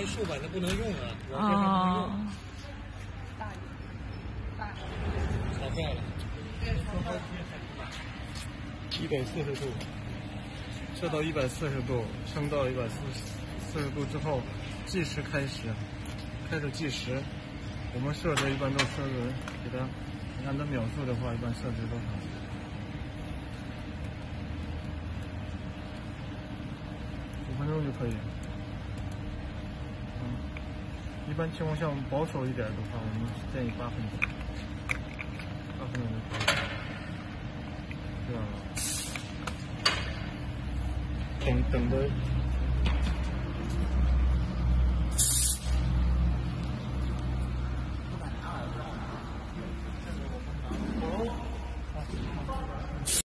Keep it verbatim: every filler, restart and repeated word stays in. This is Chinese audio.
那竖板的不能用啊，往这上不能用。 大一点，大。 烤坏了。一百四十度，设到一百四十度，升到一百四四十度之后，计时开始，开始计时。我们设置一般都设置给它按照秒数的话，一般设置多少？五分钟就可以。嗯，一般情况下，我们保守一点的话，我们建议八分钟，八分钟就可以了。这样了，等等的。